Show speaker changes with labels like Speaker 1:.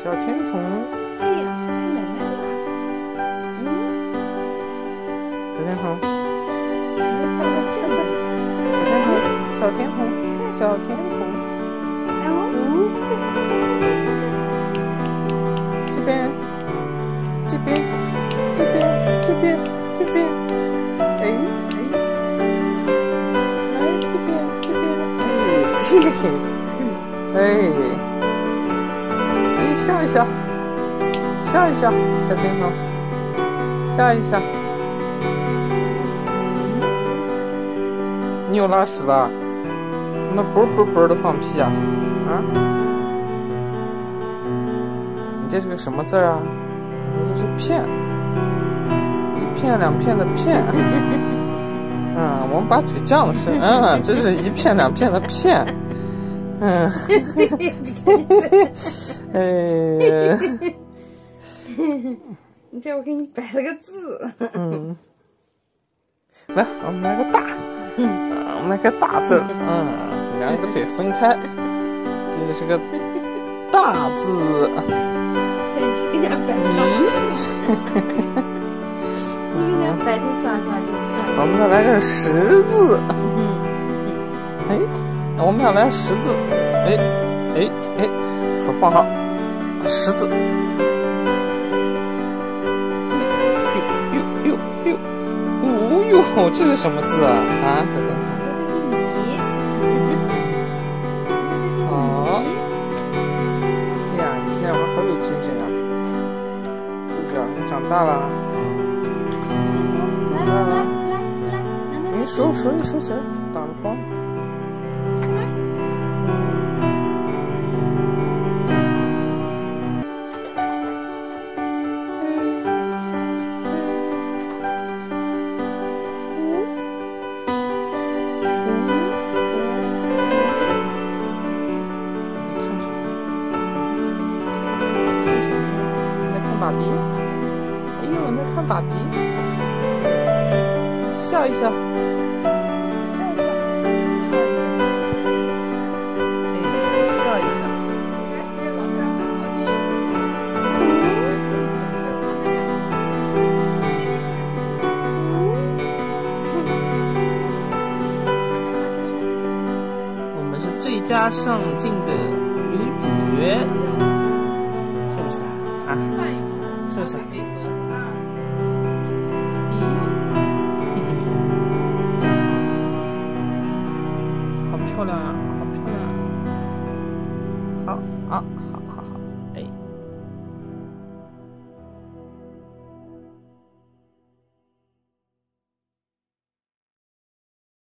Speaker 1: 小甜筒。
Speaker 2: 哎呀，看奶奶了。
Speaker 1: 小甜筒，
Speaker 2: 这
Speaker 1: 小甜筒，小甜筒。
Speaker 2: 哎哦，
Speaker 1: 这边，这边，这边，这边，这边。哎哎，来这边，这边。哎，嘿嘿。哎，你笑一笑，笑一笑，小甜筒，笑一笑。你又拉屎了？怎么啵啵啵的放屁啊？啊？你这是个什么字啊？这是片，一片两片的片。我们把腿降了是，这是一片两片的片。
Speaker 2: 你这我给你摆了个字。
Speaker 1: 来，我们来个大，我们来个大字，两个腿分开，这就是个大字。
Speaker 2: 有点摆有点摆头撒花就算了。
Speaker 1: 我们再来个十字。哎，我们要来十字。哎，手放好，十字。这是什么字啊？
Speaker 2: 这是米。
Speaker 1: 好。哎呀，你今天玩好有精神啊，是不是啊？你长大了。来，你数你手指，挡着光。爸比，哎呦，你在看爸比，笑一笑，笑一笑，笑一笑，哎，笑一笑。我们是最佳上镜的女主角，是不是啊？是不是？好漂亮啊！好漂亮啊！好。